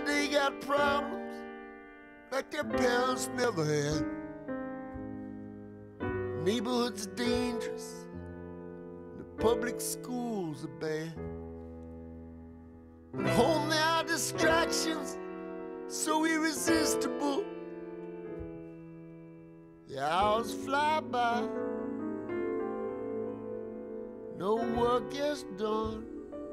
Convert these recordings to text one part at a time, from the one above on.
today got problems like their parents never had. Neighborhoods are dangerous, the public schools are bad. At home there are distractions so irresistible. The hours fly by, no work gets done.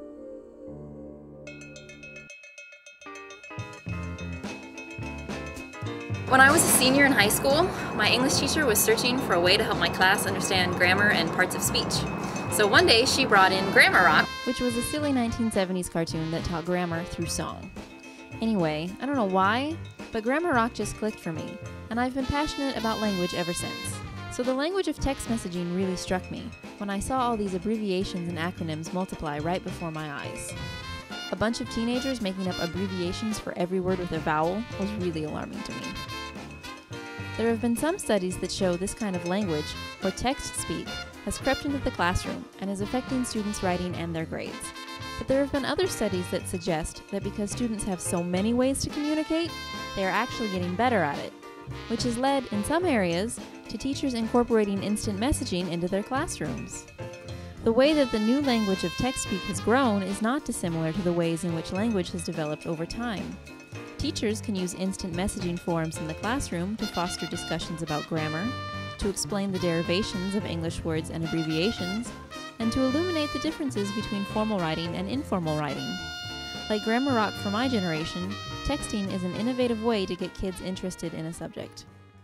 When I was a senior in high school, my English teacher was searching for a way to help my class understand grammar and parts of speech. So one day she brought in Grammar Rock, which was a silly 1970s cartoon that taught grammar through song. Anyway, I don't know why, but Grammar Rock just clicked for me, and I've been passionate about language ever since. So the language of text messaging really struck me when I saw all these abbreviations and acronyms multiply right before my eyes. A bunch of teenagers making up abbreviations for every word with a vowel was really alarming to me. There have been some studies that show this kind of language, or text speak, has crept into the classroom and is affecting students' writing and their grades. But there have been other studies that suggest that because students have so many ways to communicate, they are actually getting better at it, which has led, in some areas, to teachers incorporating instant messaging into their classrooms. The way that the new language of text speak has grown is not dissimilar to the ways in which language has developed over time. Teachers can use instant messaging forums in the classroom to foster discussions about grammar, to explain the derivations of English words and abbreviations, and to illuminate the differences between formal writing and informal writing. Like Grammar Rock for my generation, texting is an innovative way to get kids interested in a subject.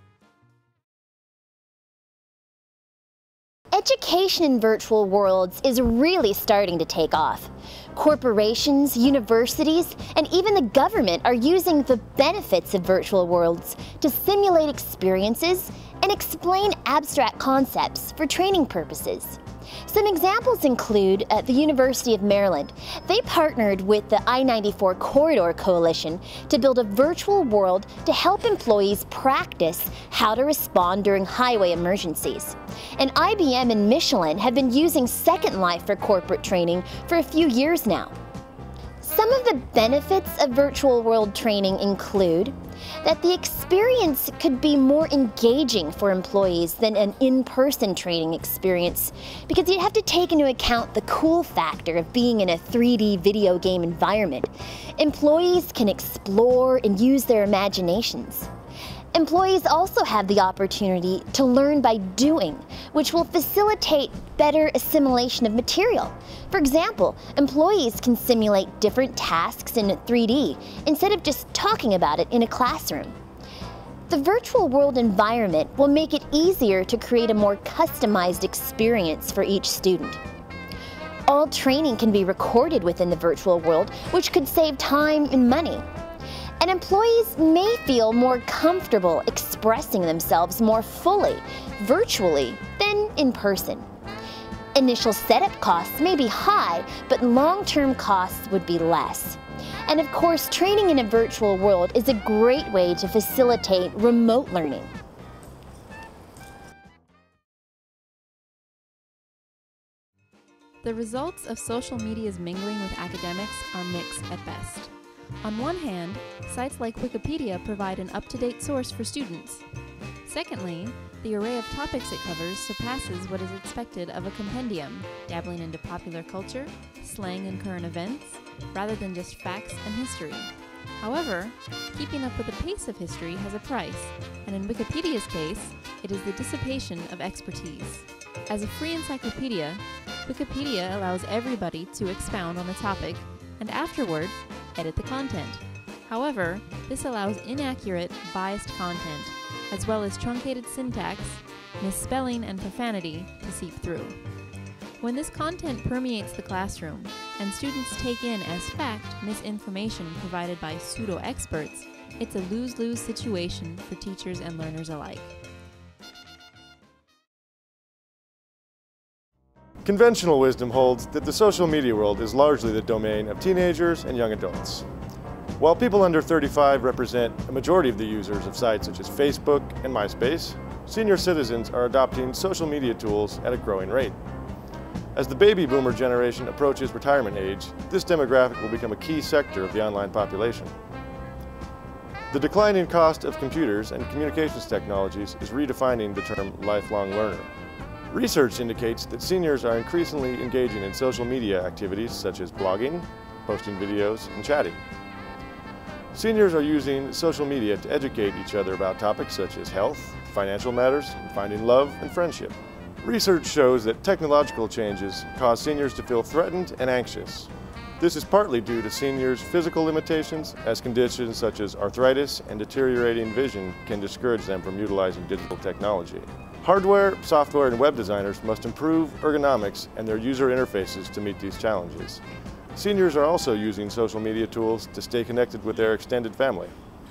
Education in virtual worlds is really starting to take off. Corporations, universities, and even the government are using the benefits of virtual worlds to simulate experiences and explain abstract concepts for training purposes. Some examples include the University of Maryland. They partnered with the I-94 Corridor Coalition to build a virtual world to help employees practice how to respond during highway emergencies. And IBM and Michelin have been using Second Life for corporate training for a few years now. Some of the benefits of virtual world training include that the experience could be more engaging for employees than an in-person training experience, because you'd have to take into account the cool factor of being in a 3D video game environment. Employees can explore and use their imaginations. Employees also have the opportunity to learn by doing, which will facilitate better assimilation of material. For example, employees can simulate different tasks in 3D instead of just talking about it in a classroom. The virtual world environment will make it easier to create a more customized experience for each student. All training can be recorded within the virtual world, which could save time and money. And employees may feel more comfortable expressing themselves more fully, virtually, than in person. Initial setup costs may be high, but long-term costs would be less. And of course, training in a virtual world is a great way to facilitate remote learning. The results of social media's mingling with academics are mixed at best. On one hand, sites like Wikipedia provide an up-to-date source for students. Secondly, the array of topics it covers surpasses what is expected of a compendium, dabbling into popular culture, slang and current events, rather than just facts and history. However, keeping up with the pace of history has a price, and in Wikipedia's case, it is the dissipation of expertise. As a free encyclopedia, Wikipedia allows everybody to expound on the topic and afterward, edit the content. However, this allows inaccurate, biased content, as well as truncated syntax, misspelling, and profanity to seep through. When this content permeates the classroom, and students take in as fact misinformation provided by pseudo-experts, it's a lose-lose situation for teachers and learners alike. Conventional wisdom holds that the social media world is largely the domain of teenagers and young adults. While people under 35 represent a majority of the users of sites such as Facebook and MySpace, senior citizens are adopting social media tools at a growing rate. As the baby boomer generation approaches retirement age, this demographic will become a key sector of the online population. The declining cost of computers and communications technologies is redefining the term lifelong learner. Research indicates that seniors are increasingly engaging in social media activities such as blogging, posting videos, and chatting. Seniors are using social media to educate each other about topics such as health, financial matters, and finding love and friendship. Research shows that technological changes cause seniors to feel threatened and anxious. This is partly due to seniors' physical limitations, as conditions such as arthritis and deteriorating vision can discourage them from utilizing digital technology. Hardware, software, and web designers must improve ergonomics and their user interfaces to meet these challenges. Seniors are also using social media tools to stay connected with their extended family.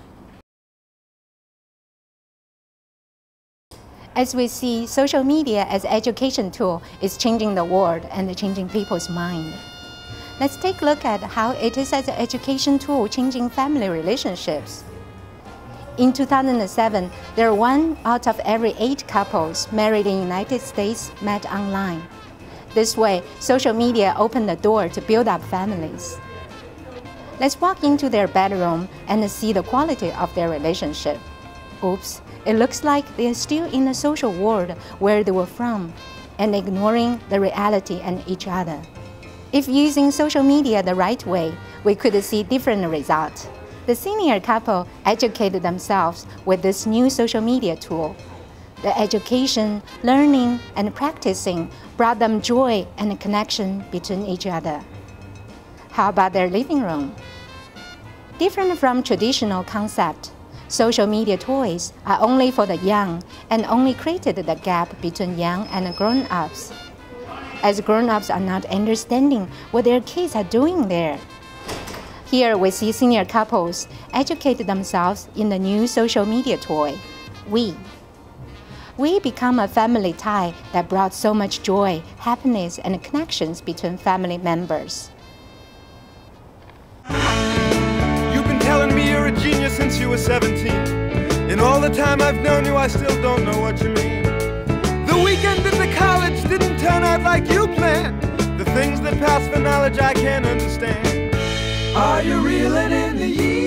As we see, social media as an education tool is changing the world and changing people's mind. Let's take a look at how it is as an education tool changing family relationships. In 2007, there were 1 out of every 8 couples married in the United States met online. This way, social media opened the door to build up families. Let's walk into their bedroom and see the quality of their relationship. Oops, it looks like they are still in the social world where they were from and ignoring the reality and each other. If using social media the right way, we could see different results. The senior couple educated themselves with this new social media tool. The education, learning, and practicing brought them joy and connection between each other. How about their living room? Different from traditional concept, social media toys are only for the young and only created the gap between young and grown-ups, as grown-ups are not understanding what their kids are doing there. Here we see senior couples educate themselves in the new social media toy, We become a family tie that brought so much joy, happiness, and connections between family members. You've been telling me you're a genius since you were 17. In all the time I've known you, I still don't know what you mean. The weekend at the college didn't turn out like you planned. The things that pass for knowledge I can't understand. Are you reeling in the years?